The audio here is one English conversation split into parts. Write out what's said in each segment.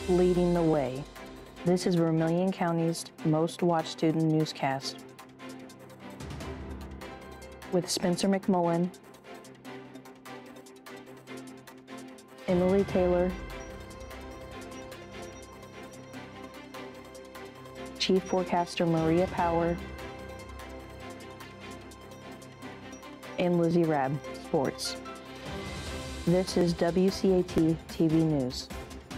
leading the way. This is Vermilion County's most watched student newscast with Spencer McMullen, Emily Taylor, Chief Forecaster Maria Power, and Lizzie Rabb, Sports. This is WCAT TV News.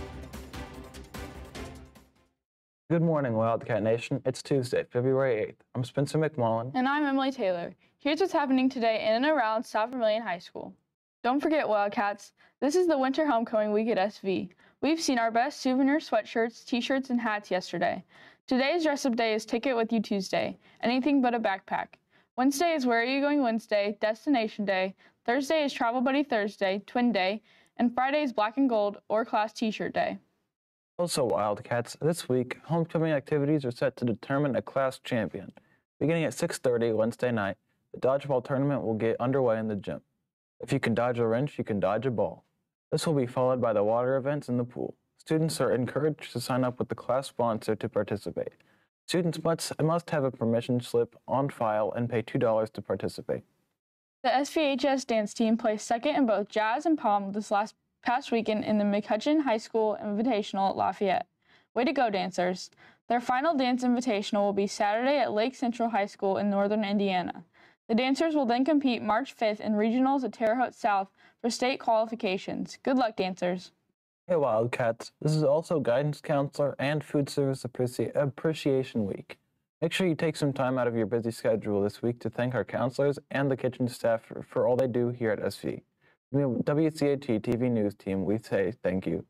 Good morning, Wildcat Nation. It's Tuesday, February 8th. I'm Spencer McMullen. And I'm Emily Taylor. Here's what's happening today in and around South Vermilion High School. Don't forget, Wildcats, this is the Winter Homecoming Week at SV. We've seen our best souvenir sweatshirts, t-shirts, and hats yesterday. Today's dress-up day is Take It With You Tuesday, anything but a backpack. Wednesday is Where Are You Going Wednesday, Destination Day. Thursday is Travel Buddy Thursday, Twin Day. And Friday is Black and Gold or Class T-shirt Day. Also, Wildcats, this week, homecoming activities are set to determine a class champion. Beginning at 6:30 Wednesday night, the dodgeball tournament will get underway in the gym. If you can dodge a wrench, you can dodge a ball. This will be followed by the water events in the pool. Students are encouraged to sign up with the class sponsor to participate. Students must have a permission slip on file and pay $2 to participate. The SVHS dance team placed second in both jazz and pom this past weekend in the McCutcheon High School Invitational at Lafayette. Way to go, dancers. Their final dance invitational will be Saturday at Lake Central High School in northern Indiana. The dancers will then compete March 5th in regionals at Terre Haute South for state qualifications. Good luck, dancers. Hey, Wildcats. This is also Guidance Counselor and Food Service Appreciation Week. Make sure you take some time out of your busy schedule this week to thank our counselors and the kitchen staff for all they do here at SV. From the WCAT TV News team, we say thank you.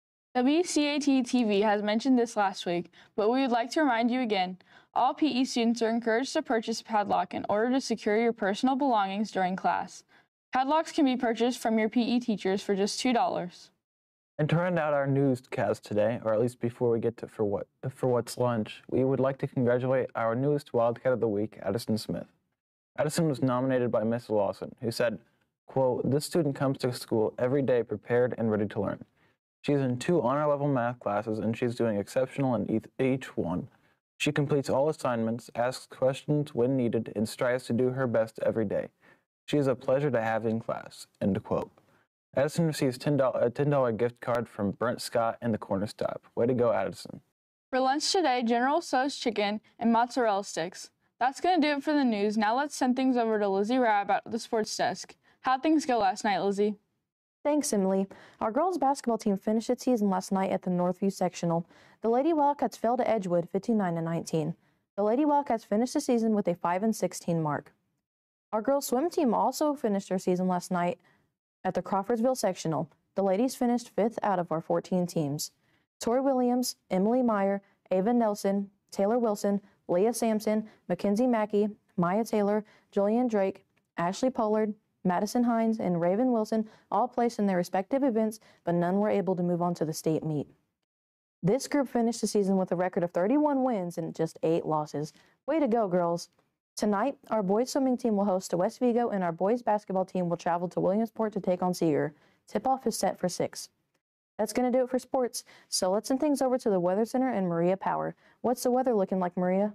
WCAT TV has mentioned this last week, but we would like to remind you again, all PE students are encouraged to purchase a padlock in order to secure your personal belongings during class. Padlocks can be purchased from your PE teachers for just $2. And to round out our newscast today, or at least before we get to for what's lunch, we would like to congratulate our newest Wildcat of the Week, Addison Smith. Addison was nominated by Miss Lawson, who said, quote, "This student comes to school every day prepared and ready to learn. She's in 2 honor-level math classes, and she's doing exceptional in each one. She completes all assignments, asks questions when needed, and strives to do her best every day. She is a pleasure to have in class," end quote. Addison receives a $10 gift card from Brent Scott and the Corner Stop. Way to go, Addison. For lunch today, General Tso's chicken and mozzarella sticks. That's going to do it for the news. Now let's send things over to Lizzie Rabb at the sports desk. How'd things go last night, Lizzie? Thanks, Emily. Our girls basketball team finished its season last night at the Northview Sectional. The Lady Wildcats fell to Edgewood 59-19. The Lady Wildcats finished the season with a 5-16 mark. Our girls swim team also finished their season last night at the Crawfordsville Sectional. The ladies finished 5th out of our 14 teams. Tori Williams, Emily Meyer, Ava Nelson, Taylor Wilson, Leah Sampson, Mackenzie Mackey, Maya Taylor, Julian Drake, Ashley Pollard, Madison Hines, and Raven Wilson all placed in their respective events, but none were able to move on to the state meet. This group finished the season with a record of 31 wins and just 8 losses. Way to go, girls. Tonight, our boys swimming team will host to West Vigo, and our boys basketball team will travel to Williamsport to take on Seeger. Tip-off is set for 6. That's going to do it for sports, so let's send things over to the Weather Center and Maria Power. What's the weather looking like, Maria?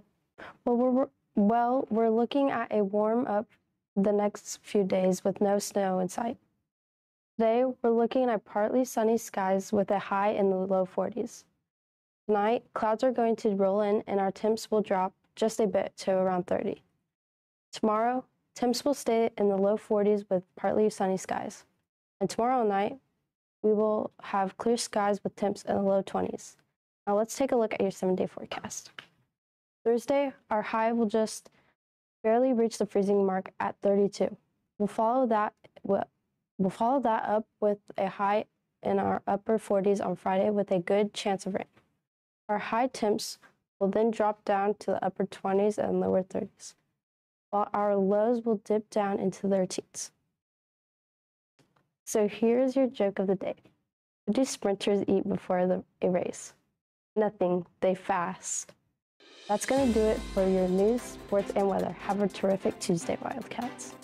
Well, we're looking at a warm-up the next few days with no snow in sight. Today, we're looking at partly sunny skies with a high in the low 40s. Tonight, clouds are going to roll in and our temps will drop just a bit to around 30. Tomorrow, temps will stay in the low 40s with partly sunny skies. And tomorrow night, we will have clear skies with temps in the low 20s. Now let's take a look at your 7-day forecast. Thursday, our high will just barely reach the freezing mark at 32. We'll follow that up with a high in our upper 40s on Friday with a good chance of rain. Our high temps will then drop down to the upper 20s and lower 30s, while our lows will dip down into their teens. So here's your joke of the day. What do sprinters eat before a race? Nothing, they fast. That's going to do it for your news, sports, and weather. Have a terrific Tuesday, Wildcats.